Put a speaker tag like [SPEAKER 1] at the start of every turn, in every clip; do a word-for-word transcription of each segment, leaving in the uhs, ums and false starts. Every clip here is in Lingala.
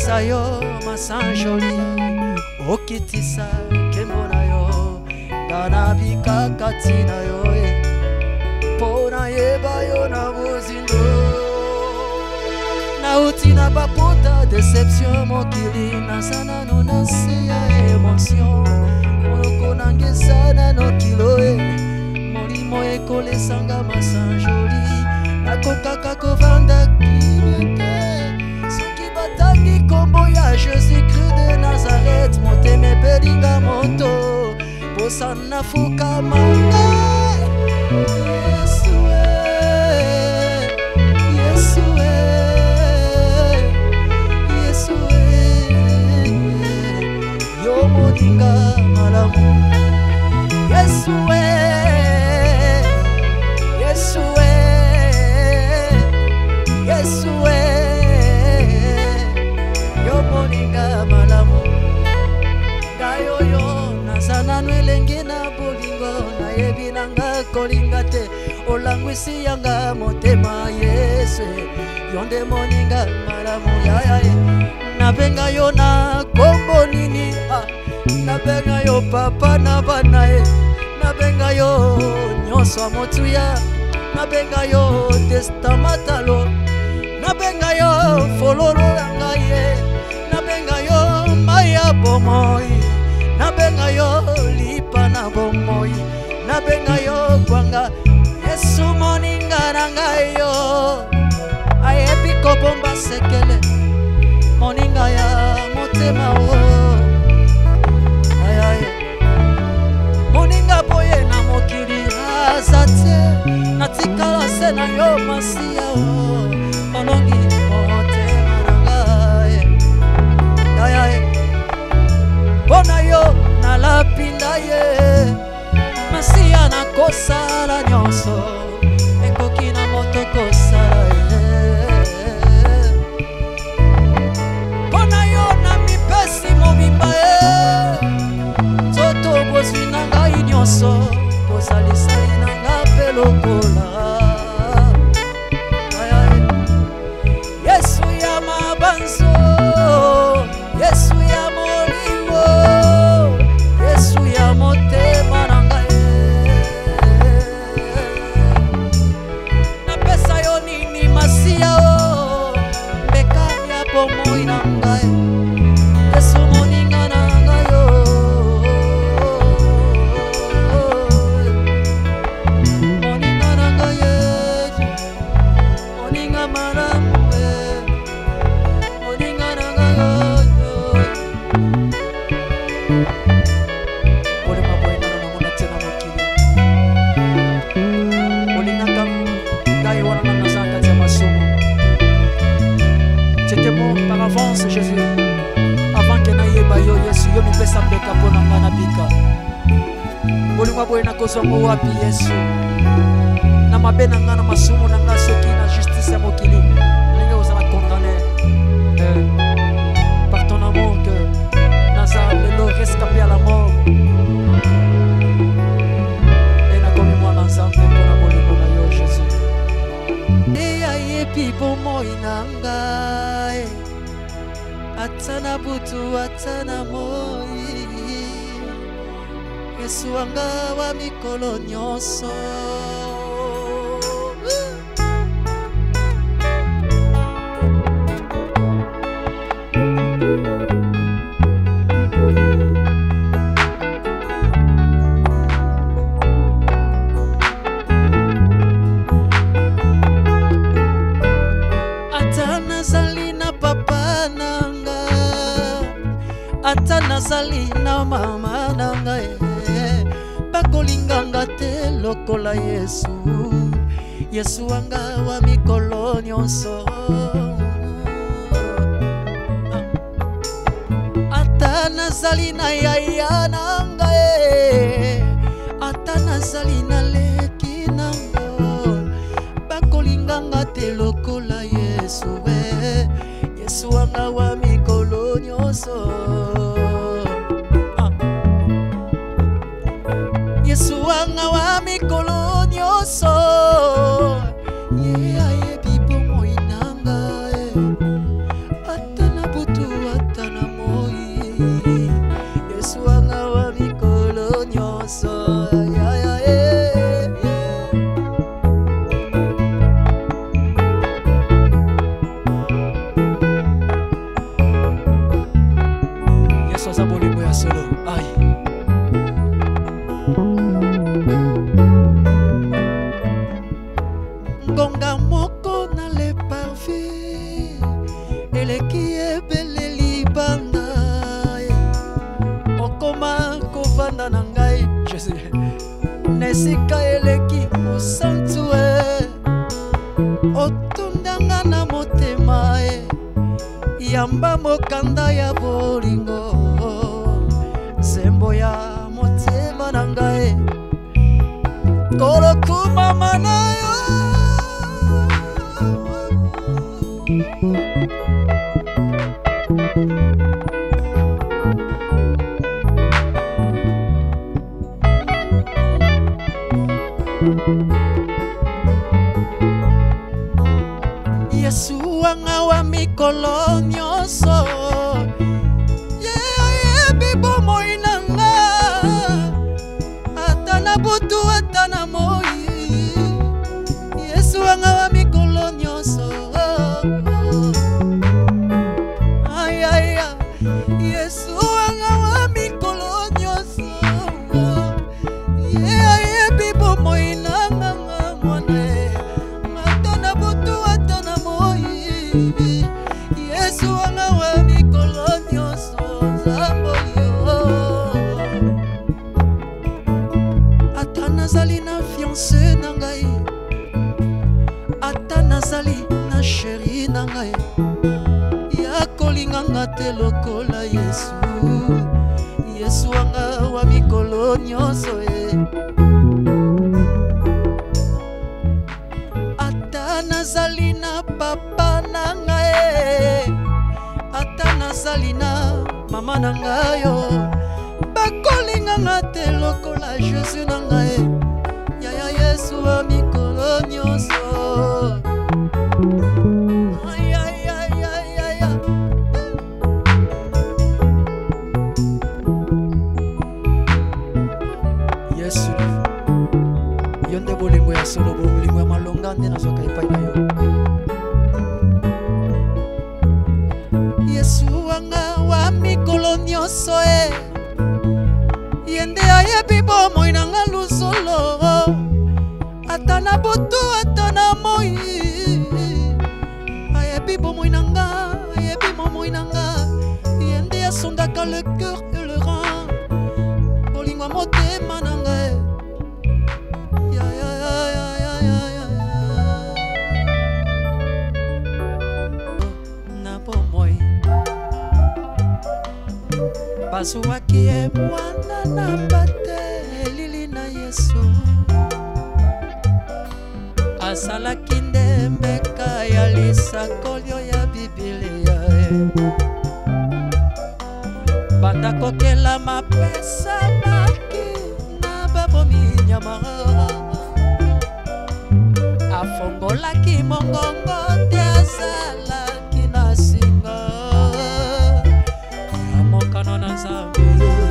[SPEAKER 1] napesa yo masanjoli okitisa kembo na yo ngana bikakati na yo pona yeba yo na mozindo nauti na bapota deception mokili nasana no nase ya emotion moloko nangesana no kilo molimo ekolesanga masanjoli nakokaka kovanda kimete soki batangi kombo ya Jésus-Christ de Nazareth moteme belinga moto posana fuka manga Yesue Yesue Yesue yo moninga malamu Yesue Yesue Yesue yo moninga malamu gayo yo nasana nwelenge na bolingo na yebi nanga kolinga te olangwisi yanga motema Yesu yonde moninga malamu yaya nabenga yo na kombo nini ah, nabenga yo papa na bana e nabenga yo nyonso motuya nabenga yo testamatalo nabenga yo fololo yanga ye nabenga yo maya bomoi nabenga yo lipa na bomoi nabenga yo kwanga Yesu moninga nanga yo ayebi kobomba sekele moninga ya motema o ayaye moninga boye na mokili azate natikala se na yo masia o olongi motema nanga ayaye bona yo na lapinda ye masia na kosala nyonso ekoki na moto kosala ye bona yo na mipesi mobimba ye soto bozwi na ngai nyonso bozalisali na nga mpe lokola Yesu ya mabanzo Yesu ya molimo Yesu ya motema na ngai napesa yo nini masia o mbekani ya bomoi na ngai Yesu moninga na ngai yo moninga na ngai Yesu moninga malamu moninga na ngai yo c'était bon par avance Jésus avant que naïeba yo Yesu yo mipesa mbeka pona ngana bika bolingo boye na kozongo wapi Yesu na mabe na ngana masumu na nga soki na justice ya mokili ndenge ozala condamné euh, par ton amour que naza lelo rescapé à la mort et nakomi mwana nzambe mpona bolingo na yo Jésus eyayebi bomoi na ngai atana butu atana moi Yesu wanga wa mikolo nyonso atana zalina papa nanga atana zalina mama nanga bakolinganga te lokola Yesu Yesu wanga wa mikolo nyonso atana zalina yaya nanga atana zalina leki nanga bakolinganga te lokola Yesu we Yesu wanga wa mikolo nyonso Yesu wanga wa mikolo nyonso ye ayebi bomoi nanga atana butu nesika eleki osantue otundanga na motema e yamba mokanda ya bolingo sembo ya motema na ngai kolokuma mana yo Yesu wanga wa mikolo nyonso ye ye bibo moinanga atana butu atana moi Yesu wanga wa mikolo nyonso ay ay Yesu wanga wa mikolo nyonso ye ye bibo moinanga mwana atana butu atana moi Yesu wanga wa mikolo nyonso zambo yo ata nazali na fiancé na ngai ata nazali na chéri na ngai ya kolinganga te lokola Yesu Yesu wanga wa mikolo nyonso e ata nazali na papa na ngai ata nazali na mama na ngai yo bakolinganga te lokola Jésus na ngai yaya Yesu wa mikolo nyonso ay ay ay ay ay Yesu yonde bolingo ya solo bolingo ya malonga nde nazoka epai na yo Yesu wanga wa mikolo nyonso e yende ayebi bomoi nanga lusolo ata na butu ata na moi ayebi bomoi nanga ayebi momoi nanga yende asondaka le cœur et le rein bolingo ya motema nanga ya ya ya ya ya ya na bomoi bazwaki ye mwana na bate elili na Yesu asalaki ndembeka ya lisakolio ya Biblia banda kokela mapesa maki na babomi nyama afongolaki mongongo te azalaki na singa ya mokano na Nzambe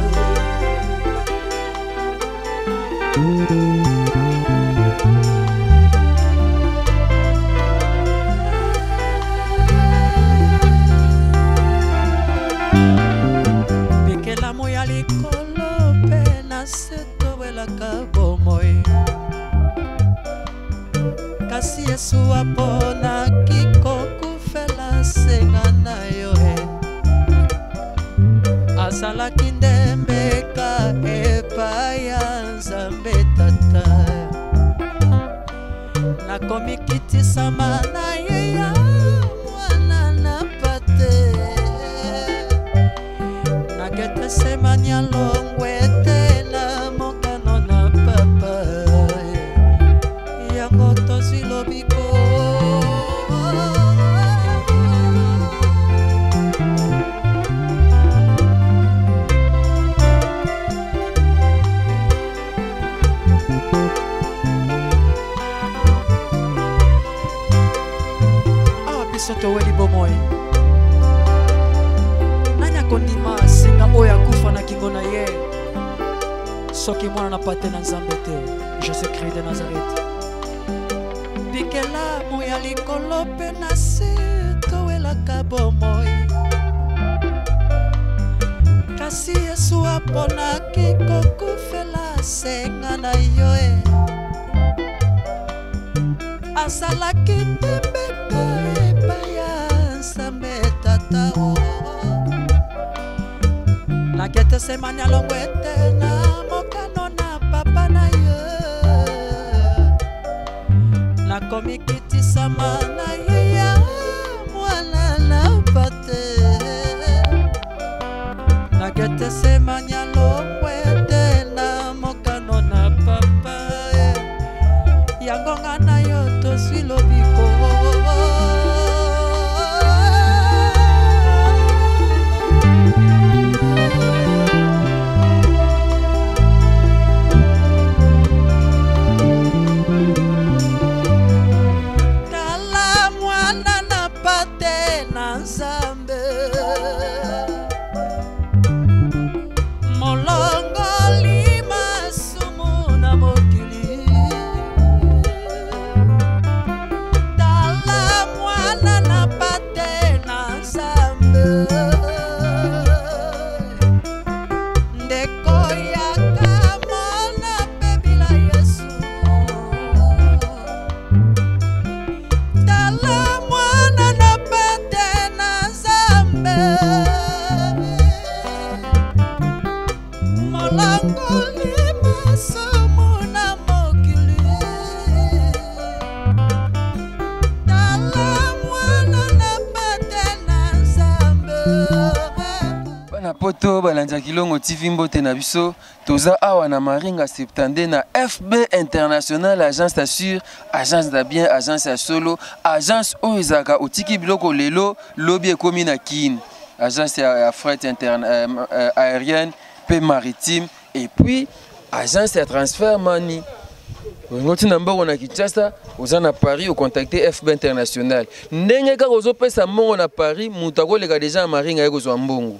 [SPEAKER 1] Bikela moya likolo pe na seto welaka bomoi kasi Yesu aponaki kokufela senga na yo asalaki ndembeka epai ya Nzambe Tata nakomi kitisama na ye ya mwana na pate nagete semanya longwe te na mokano na papa yango tozwi lobiko soto weli bomoi nani akondima singa oyo akufa na kingo na ye soki mwana na pate na Nzambe te Jésus-Christ de Nazareth bikela moya likolo pe na se towelaka bomoi kasi Yesu aponaki kokufela senga na yo e asalaki ndembeka epai ya Nzambe Tata nakete semanya longo ete na mokano na papa na yo komikitisama na ye ya mwana na pate nagete sema nyalo kwete na mokano na papa yango ngana yo toswi lobiko
[SPEAKER 2] poto balanja kilongo T V mbote na biso toza awa na Maringa septante na F B International agence assure agence da bien agence ya solo agence oizaka otiki biloko lelo lobi ekomi na kin agence ya, ya fret interne euh, euh, aérienne pe maritime et puis agence ya transfert money ngoti na mboko na Kinshasa oza na Paris au contacter F B International ndenge ka ozo pesa mbongo na Paris mutu akoleka deja na Maringa yeko zwa mbongo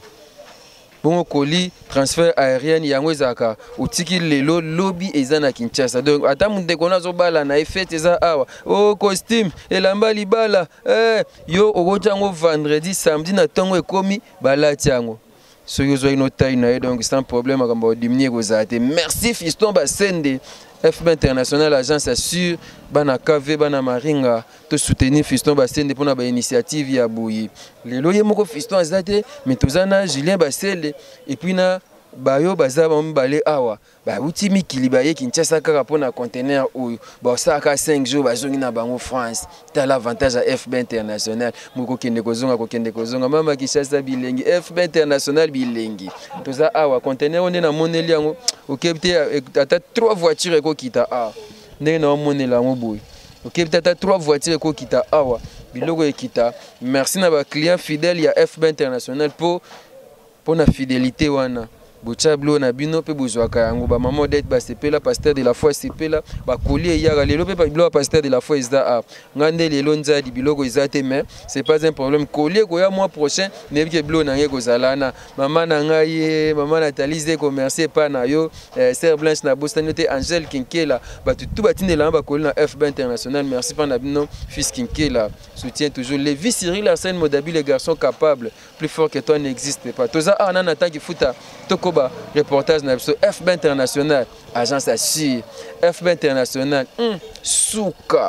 [SPEAKER 2] bon colis transfert aérien yango ezaka otiki lelo lobby eza na Kinshasa donc ata munde kona zo bala na fête eza awa oh costume elamba libala eh yo okojango vendredi samedi na tongo ekomi balati yango so yo zo ino taille na donc sans problème akamba diminuer kozate merci Fiston Basende F B International agence assure bana K V bana Maringa to soutenir Fiston Basende pour na ba initiative ya Boyi lelo ye moko Fiston azate mais tozana Julien Basele et puis na bayo baza ba mbale awa ba uti mikili ba ye Kinshasa kaka pona conteneur oyo ba saka cinq jours bazongi na bango France ta l'avantage à F B International moko kende kozonga ko kende kozonga mama Kinshasa bilengi F B International bilengi toza awa conteneur on na moneli yango okepte ata trois voitures ko kita a ndenge na monela ngo boy okepte ata trois voitures ko kita awa biloko ekita merci na ba client fidèle ya F B International pour pour na fidélité wana Bochablo na bino pe bozwaka yango ba maman d'être ba sepela pasteur de la foi sepela ba collier yaka lelo pe ba bilo pasteur de la foi isa a ngande lelo nzadi biloko izate mais c'est pas un problème collier ko ya mois prochain nebi ke bilo na ngeko zalana maman na ngai maman Nathalie ze commercer pa na yo sœur Blanche na bostani te Angèle Kinkela ba tout batindela ba collier na F B International merci pa na bino fils Kinkela soutient toujours Lévi Cyril Arsène Modabi les garçons capables plus fort que toi n'existe pas toza ana na tanki futa Tokoba reportage na F B International agence assure F B International mm, Souka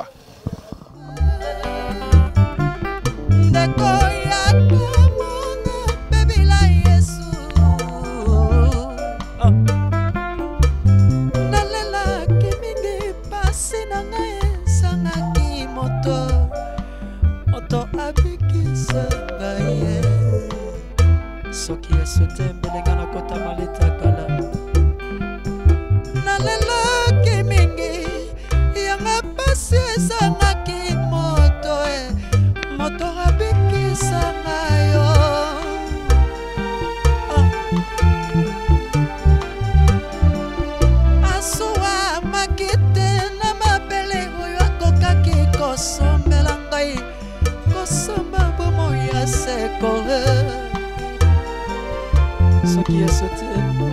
[SPEAKER 1] soki esotembelenga na kota maleta kala naleloki mingi yanga pasi ezangaki moto e moto abikisanga yo asuwa makite na mabele oyo akokaki kosombela ngai kosomba bomo ya seko soki esote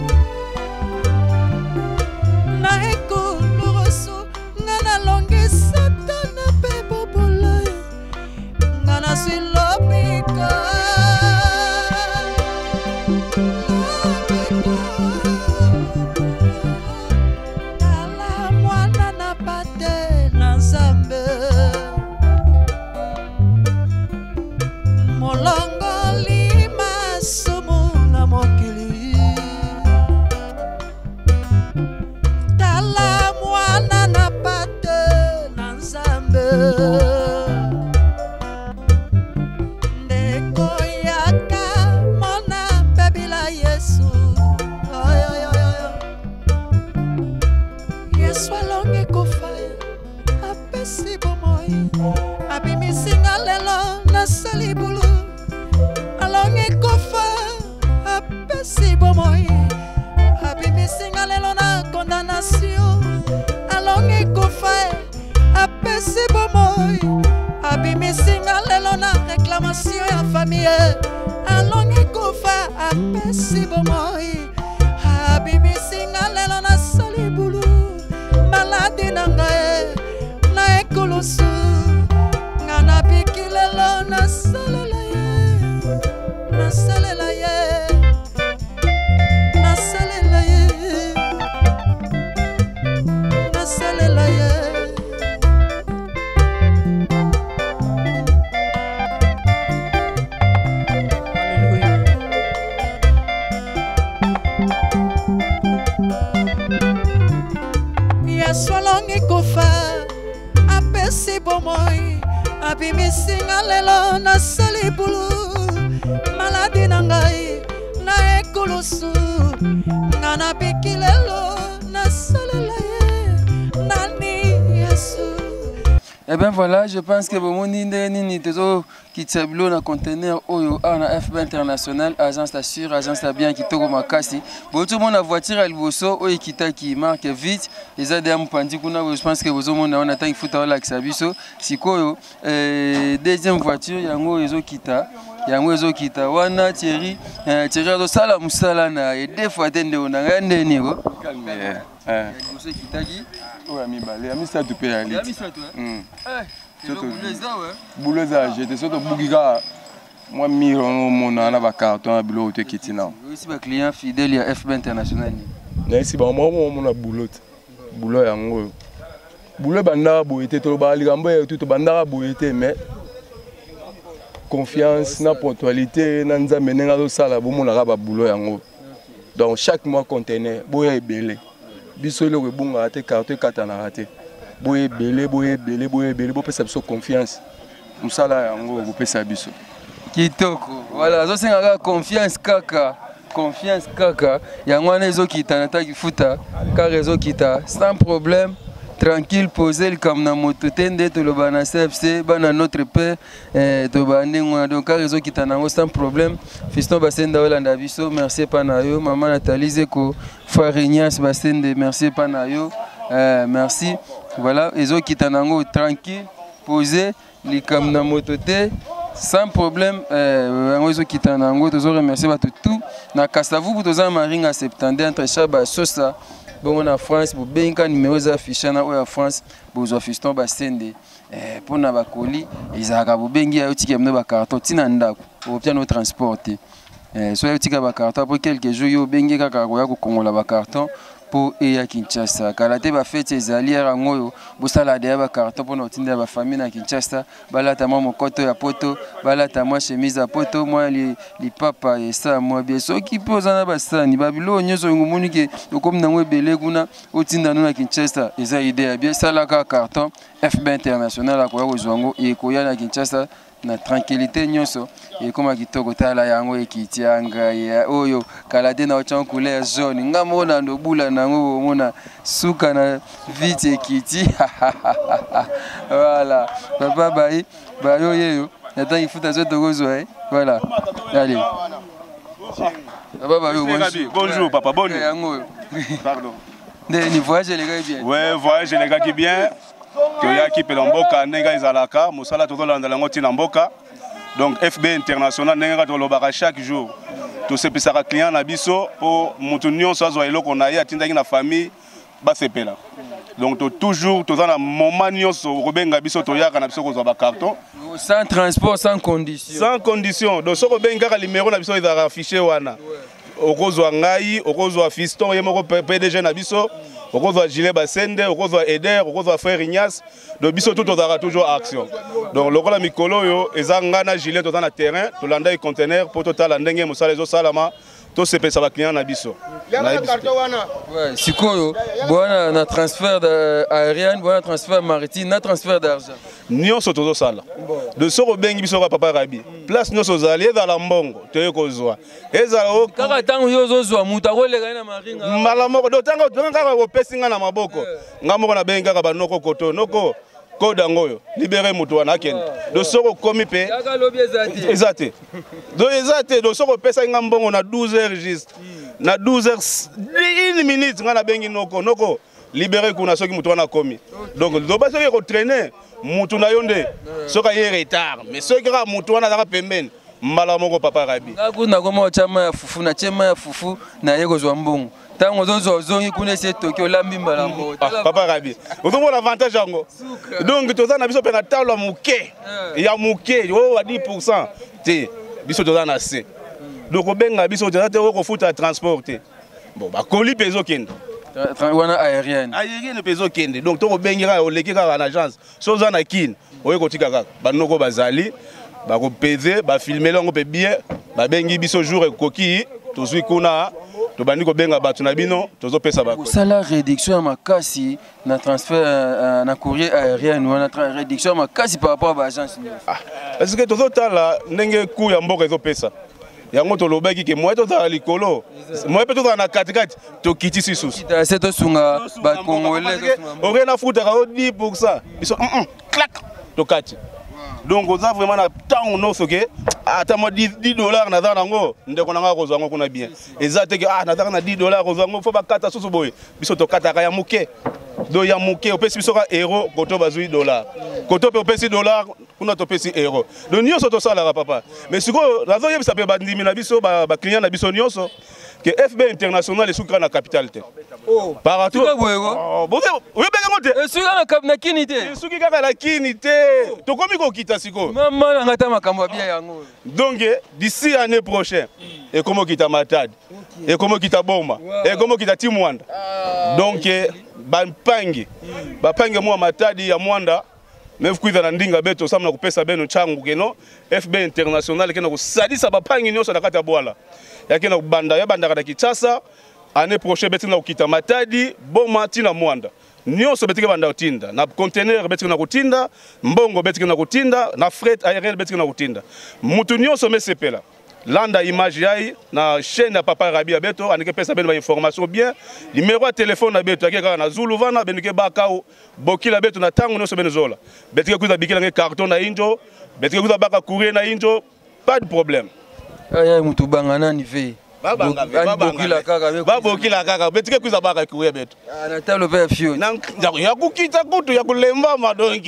[SPEAKER 1] na ekuluroso nga nalongisa tana mpe bobola nga naswi lobika tala mwana na pate na Nzambe molongo lima sumu na mokili alongi kufa apesi bomoi abimisinga lelo nasali bulu alongi kufa apesi bomoi abimisinga lelo na condamnation alongi kufa apesi bomoi abimisinga lelo na réclamation ya famille alongi kufa apesi bomoi abimisinga lelo na sali bulu maladi na ngai na ekolosu nga na biki lelo na salela ye na salela ye na salela ye na salela ye. Solongi kufa apesi bomoi abimisinga lelo na sali bulu maladi na ngai na ekulusu nga na biki lelo na salela ye nani Yesu.
[SPEAKER 2] Eh bien voilà, je pense que vous avez ni qui tableau na conteneur oyo na F B International agence d'assure agence de bien qui toko makasi bon tout le monde a voiture à liboso oyo kita qui marque vite les adem pandi kuna je pense que vous monde on attend il faut la kisabiso sikoyo euh deuxième voiture yango ezo kita yango ezo kita wana Thierry Thierry do sala musala na et deux fois tende ona ngande ni ko calme eh liboso kitaki
[SPEAKER 3] oya mibale ya misatu pe ali
[SPEAKER 2] ya misatu eh
[SPEAKER 3] bouleza j'étais surtout bugika moi miro mona na ba carton bilo te kitina
[SPEAKER 2] aussi ba client fidèle ya F B International
[SPEAKER 3] na ici ba moi mona boulot boulot yango boulot banda boyete to ba likambo ya tout banda boyete mais confiance na ponctualité na nzambe nenga zo sala bo mona ba boulot yango donc chaque mois conteneur boye belé biso le bunga te carton katana raté boye belé boye belé boye belé bo pesa biso confiance musala yango bo pesa biso
[SPEAKER 2] kitoko voilà zo senga confiance kaka confiance kaka yango wana ezo kita na ta kifuta ka rezo kita sans problème tranquille poser le comme na moto tende to lo bana C F C bana notre père eh to bande ngwa donc ka rezo kita nango sans problème fiston basenda olanda biso merci pana yo maman Nathalie Zeko frère Ignace basende merci pana yo euh, merci voilà ezo kita nango tranquille poser le comme na moto te sans problème euh yango ezo kita nango to zo remercier ba tout na Kasavu to za maringa septante entre chaba sosa bon en France pour bien quand numéro affiché na o France bo zo fiston basende eh pour na ba colis izaka bo bengi ya otike mno ba carton tina ndako o pia no transporter eh so yotika ba carton pour quelques jours yo bengi kaka ko ya ko kongola ba carton pour eya Kinshasa kalate ba fête ezali rango bo sala de ba carton pour notinda ba famille na Kinshasa balata mo mokoto ya poto balata mo chemise ya poto moi li li papa et ça moi bien so qui pose na ba sani babilo nyoso ngumuni ke comme na webele kuna otinda na Kinshasa eza idée bien sala ka carton F B International akoya ko zwango e ko ya na Kinshasa na tranquillité nyonso et comme kitoko tala yango ekitianga ya oyo kalade na ochan couleur jaune ngamona ndo bula nango mona suka na vite ekiti voilà papa bai bayo yeyo nata ifuta zoto gozo eh voilà allez papa bayo
[SPEAKER 4] bonjour bonjour papa bonjour
[SPEAKER 2] yango
[SPEAKER 4] pardon
[SPEAKER 2] ni voyage les gars bien
[SPEAKER 4] ouais voyage les gars qui bien toya ki pelomboka nenga izalaka musala tozolanda lango tina mboka donc F B International nenga tolobaka chaque jour to sepesaka client na biso po mutu nyonso azwa eloko na ye atindaki na famille basepela donc to toujours tozana moment nyonso robenga biso toyaka na biso kozwa ba carton
[SPEAKER 2] sans transport sans condition
[SPEAKER 4] sans condition donc soko benga numéro na biso ezaka affiché wana okozwa ngai okozwa fiston ye moko P D G na biso okozwa gilet basende okozwa Eder okozwa frère Ignace donc biso tout tozaka toujours action donc lokola mikolo yo ezanga na gilet tozana terrain tolanda e conteneur pour total ndenge musala ezo salama to sepesa ba client na biso.
[SPEAKER 2] Ouais, sikoyo bona na transfert aérien, bona transfert maritime, na transfert d'argent.
[SPEAKER 4] Nyonso tozo sala. De soko bengi biso ka papa Rabi. Place nyonso zali ezala mbongo toye kozwa. Ezala o
[SPEAKER 2] kaka tango yozo zwa muta ko lega na maringa.
[SPEAKER 4] Mala moko do tango kaka ko pesinga na maboko. Ngamoko na bengi kaka banoko koto noko koda ngoyo libérer mutu wana kende. Do soko komi pe.
[SPEAKER 2] Kaka lobi ezate.
[SPEAKER 4] Ezate. Do ezate do soko pesa ngambongo na douze heures juste. Na douze heures une minute ngana bengi noko noko libérer kuna soki mutu wana komi. Donc do ba soki ko traîner mutu na yonde soka ye retard mais soki ka mutu wana zaka pembeni mbala moko papa Rabi.
[SPEAKER 2] Ngakuna koma chama ya fufu na chema ya fufu na yeko zwa mbongo. Tango zonzo zongi kuna se Tokyo lambi mbala moko.
[SPEAKER 4] Papa Rabi. Ozomo l'avantage yango. Donc toza na biso pe na talo muke. Ya muke o dix pour cent. Te biso toza na C. Donc obenga biso toza te ko futa transporter. Bon ba koli peso kende.
[SPEAKER 2] Wana aérienne.
[SPEAKER 4] Aérienne peso kende. Donc to obengira o leki ka na agence. Soza na kin. Oye ko tika kaka. Ba noko bazali. Ba ko peser, ba filmer longo pe bien. Ba bengi biso jour ekoki. Tozui kuna. To bandi ko benga batu na bino tozo pesa ba.
[SPEAKER 2] Sala réduction makasi na transfert na courrier aérien ou na réduction makasi par rapport à l'agence.
[SPEAKER 4] Ah, parce que tozo tala ndenge ku ya mboka ezo pesa. Yango to lobaki ke moi to tala likolo. Moi pe to tala na katikati to kiti sisusu.
[SPEAKER 2] Kita seto sunga ba congolais to sunga.
[SPEAKER 4] Ore na futa ka dix pour cent. Biso clac to kati. Donc oza vraiment na tango no soke ata mo dix dollars na za nango ndeko nanga ko zango kuna bien ezate ke ah na za na dix dollars ko zango fo ba kata susu boy biso to kata ka ya muke do ya muke opesi biso ka euro koto bazui dollar koto pe opesi dollar kuna to pesi euro do nyonso to sala papa mais siko razo yebisa pe ba ndimi na biso ba ba client na biso nyonso que F B international est sous la capitale.
[SPEAKER 2] Oh,
[SPEAKER 4] par
[SPEAKER 2] tout le monde.
[SPEAKER 4] Vous avez bien
[SPEAKER 2] sous la capitale.
[SPEAKER 4] Sous la kinité. Tu comme ko kita siko.
[SPEAKER 2] Maman ngata makambo bien yango.
[SPEAKER 4] Donc d'ici l'année prochaine et comment kita Matadi et comment kita Boma et comment kita Timwanda. Donc ban pangi. Ba pangi moi Matadi ya Mwanda. Même kuiza na ndinga beto samna kupesa beno changu keno F B international kena kusadisa ba pangi nyoso na kata bwala. Yakena kubanda ya banda kada Kinshasa année prochaine betina ukita Matadi Boma tina Mwanda nyonso betika banda utinda na conteneur betika na kutinda mbongo betika na kutinda na fret aérien betika na kutinda mutu nyonso mesepela landa image yai na chaîne ya papa Rabi beto anike pesa beno ba information bien numéro de téléphone na beto akeka na Zulu vana benike bakao bokila beto na tango nyonso benezola betika kuza bikila nge carton na injo betika kuza baka courrier na injo pas de problème.
[SPEAKER 2] Aya mutu bangana ni ve.
[SPEAKER 4] Babanga babanga kaka babokila kaka betike kuza baka kuye beto.
[SPEAKER 2] Na talo pe fio.
[SPEAKER 4] Na ya kukita kutu ya kulemba madongi.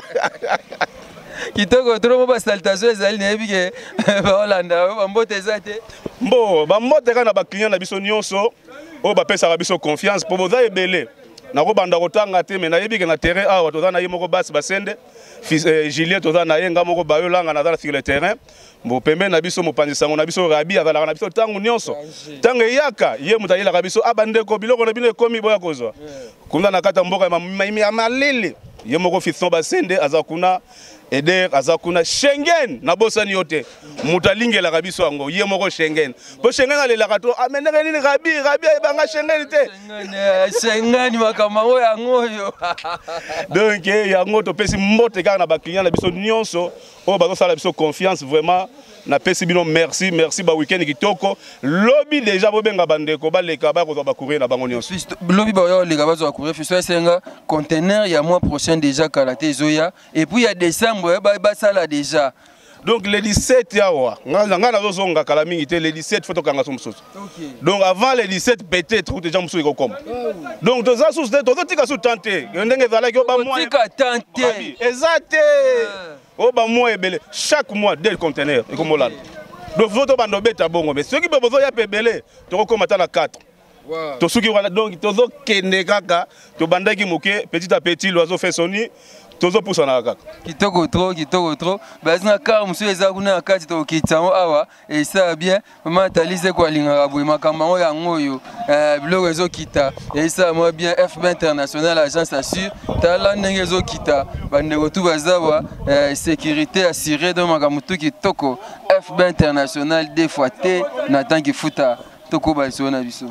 [SPEAKER 2] Kitoko trop ba salutation ezali na ebike ba Hollanda ba mbote ezate.
[SPEAKER 4] Mbo ba mbote kana ba client na biso nyonso o ba pesa biso confiance po boza ebele. Na ko banda kotanga te me na yebike na terrain awa toza na yemoko basi basende. Fils Julien toza na yenga moko bayolanga na sur le terrain. Mbo pembe na biso mopanzi sango na biso Rabi azala na biso tangu nyonso. Tango yaka ye mutayila ka biso abandeko biloko na bino ekomi boya kozwa. Kuna na kata mboka ya malele. Ye moko fiston basende azakuna Eder azakuna Schengen na bosani yote mutalingela ka biso yango ye moko Schengen. Po Schengen alela ka to ameneka nini Rabi Rabi ebanga Schengen te.
[SPEAKER 2] Schengen makambo yango yo.
[SPEAKER 4] Donc yango to pesi mbote kaka na ba client na biso nyonso o bazo sala biso confiance vraiment na pesi bino merci merci ba weekend kitoko lobby déjà bobenga bandeko baleka ba ko ba courir na bango nyonso
[SPEAKER 2] lobby ba yo leka ba zo courir fiso esenga conteneur ya mois prochain déjà kalaté zoya et puis il y a décembre ba ba sala déjà.
[SPEAKER 4] Donc le dix-sept yawa nga nga nazo zonga kala mingi te le dix-sept faut to kanga somusoso. Donc avant le dix-sept peut-être déjà muso iko koma. Donc toza sous de tozo tika sous tenter ndenge zala ki ba mois
[SPEAKER 2] tika tenter
[SPEAKER 4] exact o ba mois ebele chaque mois deux conteneurs iko molala. Donc faut to bando beta bongo mais ceux qui besoin ya pebele to ko mata na quatre. Wow. To suki wala donc tozo kende kaka to bandaki moke petit à petit l'oiseau fait sonner. Tozo poussana kaka.
[SPEAKER 2] Kitoko trop, kitoko trop. Bazina car monsieur eza kuna akati to kitamo awa et ça bien. Maman talise kwa linga boy makambo yango yo. Euh biloko ezo kita. Et ça moi bien F B international agence assure. Tala ndenge ezo kita. Bandeko tu bazawa sécurité assurée dans makambo kitoko. F B international des fois té na tanki futa. tokoba liso na biso.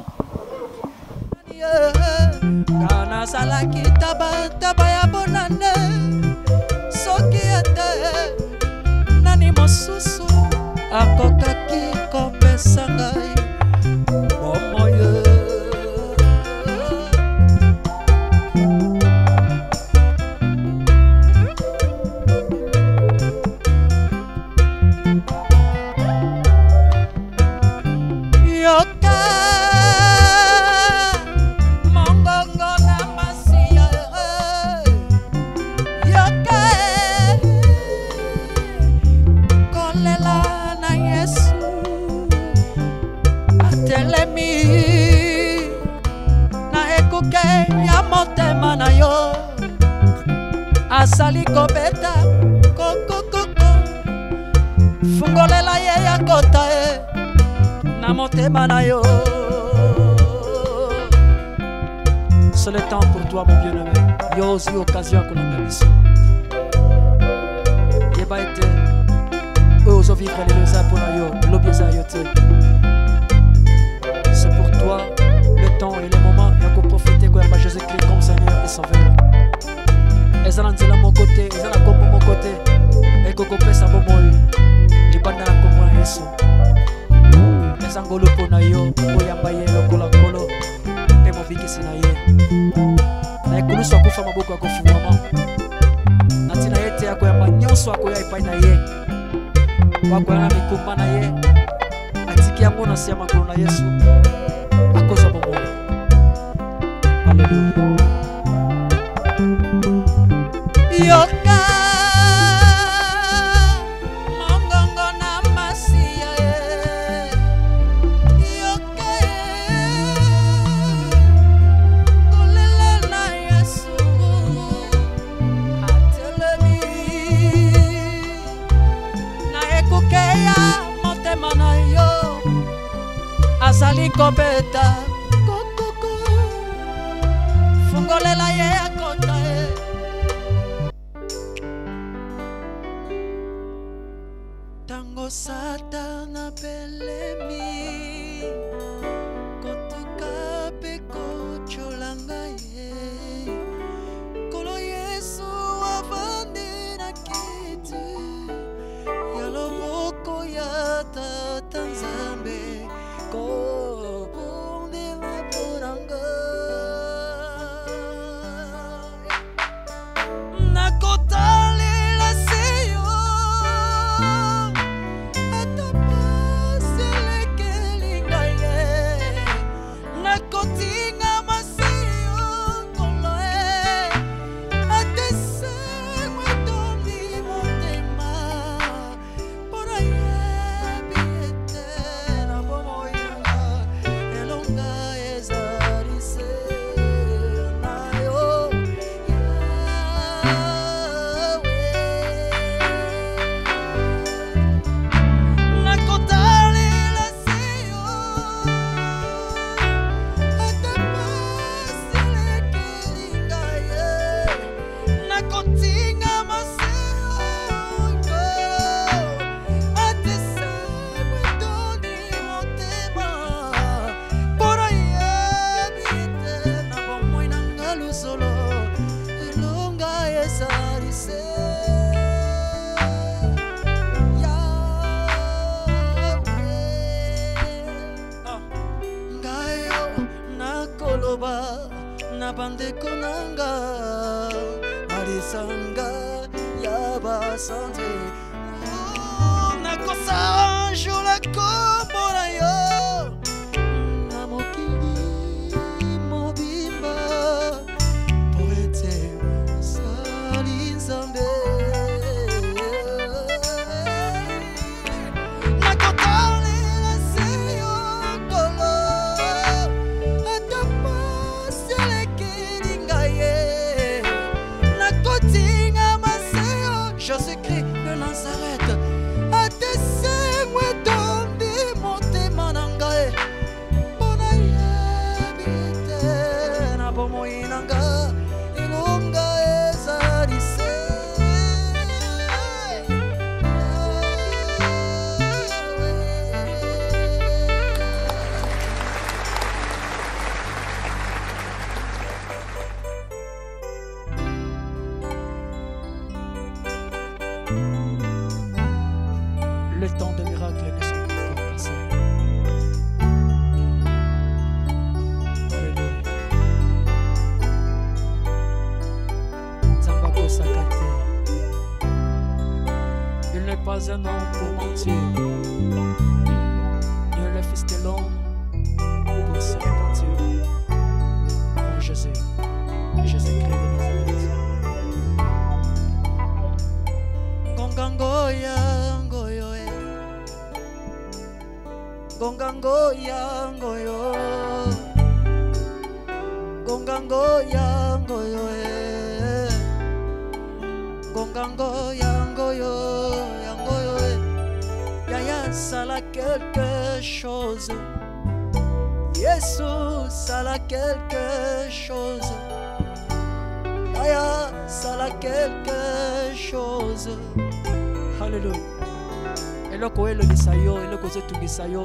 [SPEAKER 1] Kana salaki taba taba ya bonane soki ete nani mosusu akokaki kopesa ngai bomoye asali kobeta koko koko fungolela ye ya kota e na motema na yo. C'est le temps pour toi mon bien-aimé. Yo aussi occasion qu'on a mis. Yeba ete ozo vivre les deux pour na yo lobieza yote. C'est pour toi le temps et le moment et qu'on profiter quoi par Jésus-Christ comme Seigneur et Sauveur. Ezala nzela mon côté, ezala kombo mon côté. Et koko pesa bomoy. Libanda na kombo na Yesu. Ezangolo pona yo, oyamba ye lokola kolo. E mo bikisi na ye. Na ekulusu akufa maboko akofungwama. Na tina yete yako yamba nyonso akoya epai na ye. Wako na mikumba na ye. Atiki yango na siya makolo na Yesu. Akosa bomoy. Hallelujah. Yoka mongongo na masia yoka kolela na Yesu atelemi na ekokeya motema na yo azali kobeta kokoko fungolela ye akota tango Satana belemi kotuka peko cholanga ye kolo Yesu avandi na kiti ya loboko ya tata Nzambe kopondela poranga nakotalela seyo na bande konanga marisanga ya basante na kosa jola komora yo na mokili mobimba poete sali Nzambe na kotale la seyo kolo Jésus-Christ de Nazareth a décès. Le temps de miracle ne sont pas encore passés. Alléluia. Zambako Sakate. Il n'est pas un homme pour mentir, ni le fils de l'homme pour se repentir. En Jésus, Jésus-Christ de Nazareth. Gongangoya, ngoyo, gongangoya, ngoyo, gongangoya, ngoyo, gongangoya, ngoyo, ngoyo, yaya sala quelque chose. Jésus sala quelque chose. Yaya sala quelque chose. Alléluia. Et le koé le bisayo, et le koé tout bisayo.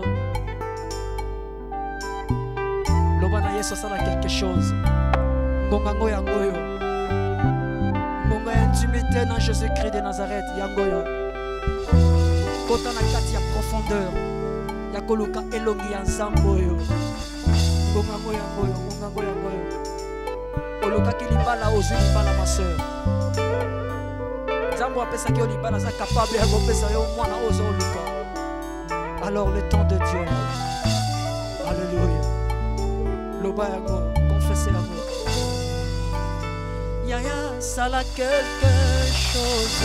[SPEAKER 1] L'obana Yesu sala quelque chose. Ngongango yangoyo. Ngonga intimité dans Jésus-Christ de Nazareth yangoyo. Kota na kati ya profondeur. Yakoluka elongi ya nzamboyo. Ngongango yangoyo, ngongango yangoyo. Oluka ki libala ozu libala ma sœur. Zambo apesa ki olibala za capable ya kopesa yo mwana ozo oluka. Alors le temps de Dieu. Alléluia. Loba yango, confessez yango. Yaya sala quelque chose.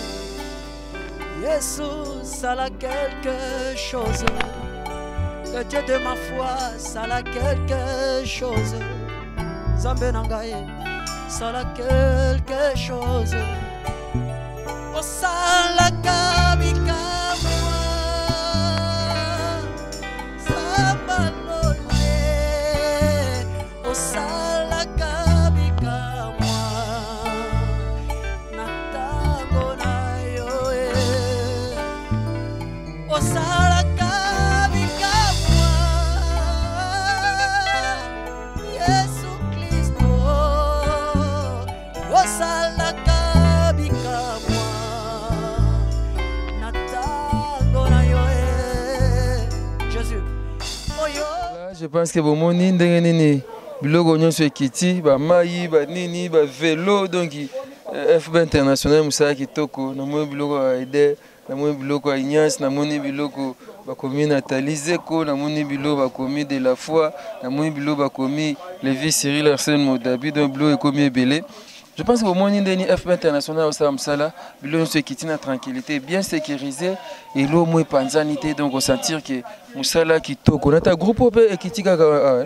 [SPEAKER 1] Jésus sala quelque chose. Le Dieu de ma foi sala quelque chose. Zambé nangaye sala quelque chose. O sala kabika moi. Samba lole. O sala kabika moi. Natango na yo eh. O sala kabika moi. Yesu Kristo. O sala kabika moi.
[SPEAKER 2] Je pense que bon nini ndenge nini biloko nyonso ekiti ba mai ba nini ba vélo donc F B international musala kitoko na moni biloko ya Eder na moni biloko ya Ignace na moni biloko bakomi Nathalie Zeko na moni biloko bakomi de la foi na moni biloko bakomi Lévi Cyril Arsène Modabi donc biloko ekomi ebele. Je pense que au moins ndeni F B international au Samsala biloko nyonso ekiti na tranquillité bien sécurisé et l'eau moins panzanité donc on sentir que musala kitoko na ta groupe ope ekiti kaka ah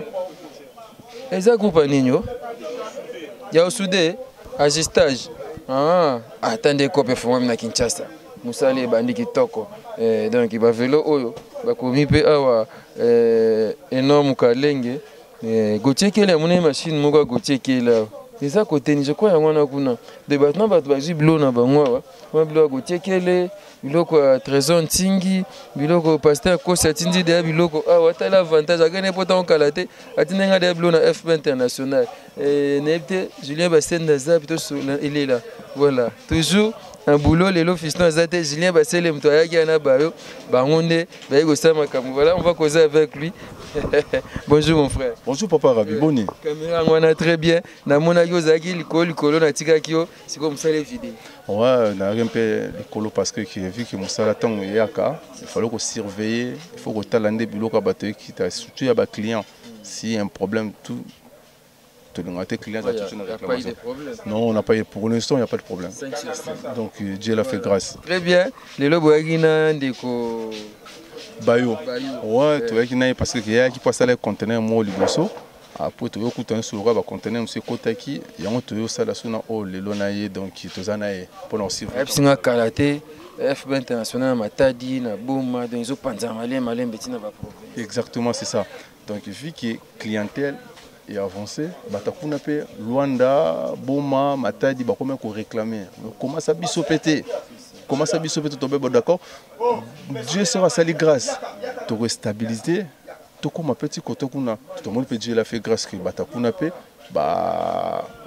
[SPEAKER 2] eza groupe ninyo ya osude agistage ah attendez ko performance na Kinshasa musala ebandi kitoko eh donc ba vélo oyo bakomi pe awa eh énorme kalenge eh Gauthier Kele mona machine moko Gauthier Kele eza côté ni je crois yango kuna de battement bato bazwi bilo na bango wa bilo Gauthier Kele biloko trésor ntingi biloko pasteur Kosi atindi de biloko ah watala avantage agane pota on kalate atinenga de bilo na F B international et nepte Julien Bassène Daza plutôt il est là voilà toujours un boulot les fiston azate Julien Bassène mto ayaki na bayo bangonde bayi ko sama kamu voilà on va causer avec lui. Bonjour mon frère.
[SPEAKER 5] Bonjour papa Rabi Boni.
[SPEAKER 2] Caméra on a très bien na mona yo zaki likolo likolo na tika kio c'est comme ça les vidéos.
[SPEAKER 5] Ouais, na un peu likolo parce que vu que musala tango yaka, il fallait qu'on surveiller, il faut qu'on talande biloko bato qui t'a surtout ya ba client si un problème tout tout le monde client a touché notre réclamation. Non, on n'a pas eu pour l'instant, il n'y a pas de problème. Donc Dieu l'a fait grâce.
[SPEAKER 2] Très bien. Les loboagina ndeko
[SPEAKER 5] Bayo. Ouais, tu vois qu'il n'a parce que il y a qui passe à les conteneurs moi liboso. Après tu vois que sur le conteneur monsieur Kotaki, il y a un tu vois ça là sur na oh les lonaye donc tu zanaye pour nous suivre.
[SPEAKER 2] Et puis singa karaté F B international matadi na boma donc ils ont panza malien malien betina ba problème.
[SPEAKER 5] Exactement, c'est ça. Donc vu que clientèle est avancée, batakuna pe Luanda, Boma, Matadi ba comment qu'on réclamer. Comment ça biso pété? Comment ça biso pété tomber d'accord? Dieu sera sali grâce. Tu restabilité, tu comme petit côté kuna, tout le monde peut Dieu l'a fait grâce que batakuna pe ba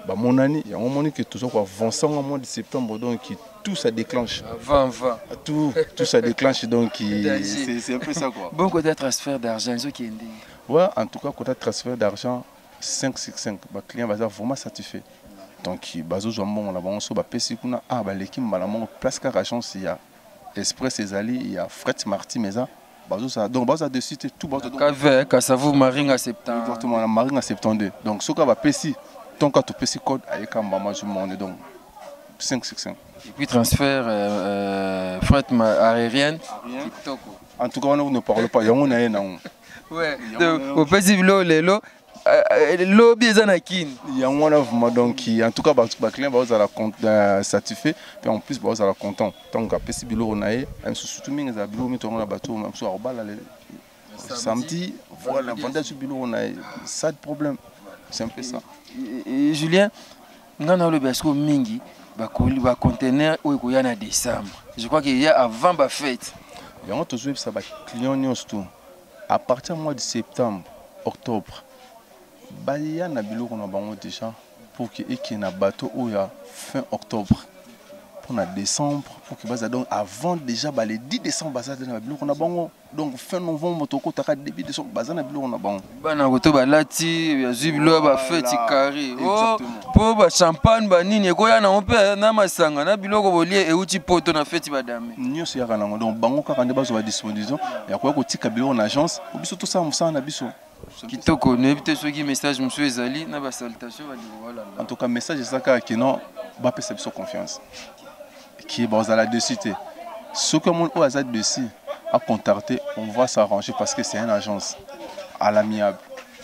[SPEAKER 5] bah mon année il y a un moment que tout ça quoi avançant au mois de septembre donc tout ça déclenche
[SPEAKER 2] vingt vingt
[SPEAKER 5] tout tout ça déclenche donc c'est un peu ça quoi.
[SPEAKER 2] Bon côté transfert d'argent ce qui est
[SPEAKER 5] ouais en tout cas côté transfert d'argent cinq sur cinq bah client va vraiment satisfait donc bazo jambon on a bon so ba pesi kuna ah bah l'équipe malamon place car agence il y a Express Ezali il y a Fred Marty Meza bazo ça donc bazo de citer tout bazo donc
[SPEAKER 2] avec ka ça vous marine à septembre
[SPEAKER 5] exactement la marine à septembre donc ce qu'on va pesi tant que tu pesi code avec un maman du monde donc cinq sur cinq
[SPEAKER 2] et puis transfert euh, fret aérienne
[SPEAKER 5] en tout cas on ne parle pas on a un
[SPEAKER 2] ouais au pesi lo lelo lobby ezanakin
[SPEAKER 5] il y a un of donc en tout cas ba client ba za la satisfait et en plus ba za la content donc a pesi bilo on a un surtout mingi za bilo mi tourner la bateau même so bala samedi voilà vendage bilo on a ça de problème c'est un peu ça.
[SPEAKER 2] Et Julien, nous avons le basco mingi, ba conteneur où il y a en décembre. Je crois qu'il y a avant la fête.
[SPEAKER 5] Il y a toujours ça ba client tout. À partir du mois de septembre, octobre, ba il y a na bilo qu'on a bango déjà pour que et qui na bateau où il y a fin octobre. Pour na décembre pour que basa donc avant déjà ba le dix décembre basa na bilo qu'on a bango donc fin novembre to ko taka début décembre basa na bilo qu'on a bango.
[SPEAKER 2] Bana ko to ba lati ya zibilo ba fête carré. Oh po ba champagne ba nini ko ya na mpe na masanga na biloko bolie e uti poto na fête ba dame.
[SPEAKER 5] Nyoso ya kana donc bango kaka nde bazo ba disposition ya ko ko tika bilo en agence ou biso to ça musana na biso.
[SPEAKER 2] Kitoko ne bite soki message monsieur Ezali na ba salutation ba voilà.
[SPEAKER 5] En tout cas message ça ka que non ba pesa biso confiance. Qui est dans la dessus. Ce que mon a dessus à contacter, on va s'arranger parce que c'est une agence à l'amiable.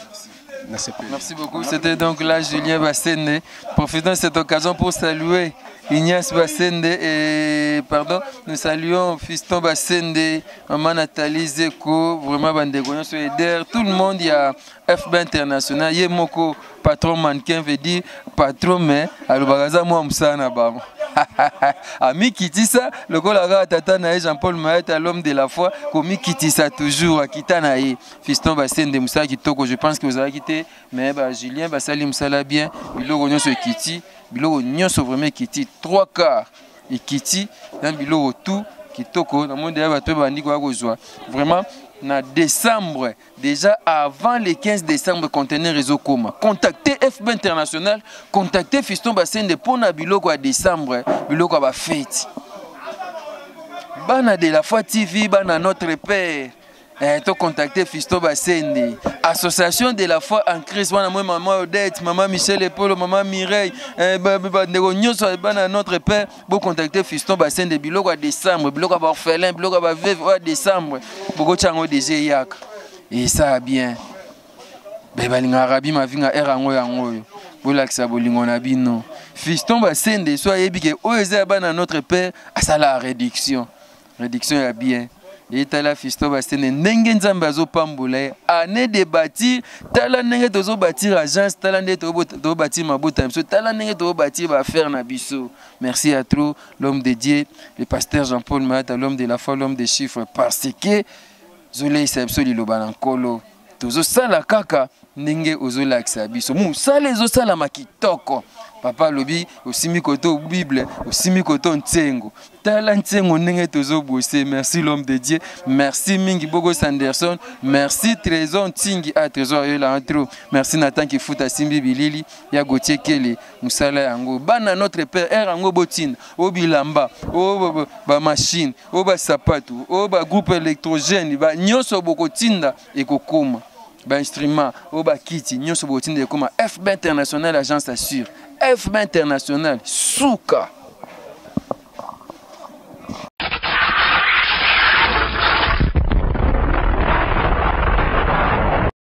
[SPEAKER 2] Merci beaucoup. C'était donc là Julien Bassende. Profitons de cette occasion pour saluer Ignace Bassende et pardon, nous saluons Fiston Bassende, maman Nathalie Zeko, vraiment Bandegonion sur Eder, tout le monde, il y a F B International, Yemoko, patron mannequin veut dire patron mais alors bagaza moi msana ba. Ami Kitissa, le collègue Tata Nae Jean-Paul Maët, l'homme de la foi, comme Kitissa toujours à Kitanae. Fiston Bassende Moussa Kitoko, je pense que vous avez quitté, mais bah, Julien Bassali Moussala bien, Bilo Ognon sur Kiti, Bilo Ognon sur vraiment Kiti, trois quarts et Kiti, dans Bilo tout, Kitoko, dans le monde de la bandi vraiment. En décembre, déjà avant le quinze décembre, conteneur réseau Koma. Contactez F B International, contactez Fiston Bassende pour na biloko à décembre, biloko à fête. Bana de la foi T V, bana notre père. Eh, to contacter Fiston Bassende. Association de la foi en Christ, wana moi maman Odette, maman Michel Epolo, maman Mireille, eh ba ba ndeko nyoso bana notre père, bo contacter Fiston Bassende biloko à décembre, biloko à orphelin, biloko à veuve à décembre. Boko chango déjà yak. Et ça bien. Beba linga rabi ma vinga era ngo yango yo. Bolakisa bolingo na bino. Fiston Bassende so yebike o eza bana notre père à ça la réduction. Réduction ya bien. Et tala Fiston Bassende ndenge nzambe azo pambola année de bâtir tala ndenge tozo bâtir agence tala ndenge tozo bâtir mabota mso tala ndenge tozo bâtir ba faire na biso. Merci à trop l'homme de Dieu, le pasteur Jean-Paul Maët, l'homme de la foi, l'homme des chiffres parce que zolei sabso liloba na nkolo tozo sala kaka ndenge ozolakisa biso mu sala ezosala makitoko. Papa lobi osimi koto Bible, osimi koto ntengo. Tala ntengo ndenge tozo bosser. Merci l'homme de Dieu. Merci Mingi Bogo Sanderson. Merci Trésor Ntingi à Trésor Yola Antro. Merci Nathan Kifuta Simbi Bilili. Ya Gauthier Kele musala yango. Bana notre père erango botin. O bilamba, o ba machine, o ba sapato, o ba groupe électrogène, ba nyoso bokotinda ekokoma. Ba instrument, o ba kiti, nyoso bokotinda ekoma. F B International agence assure. F B International, Souka.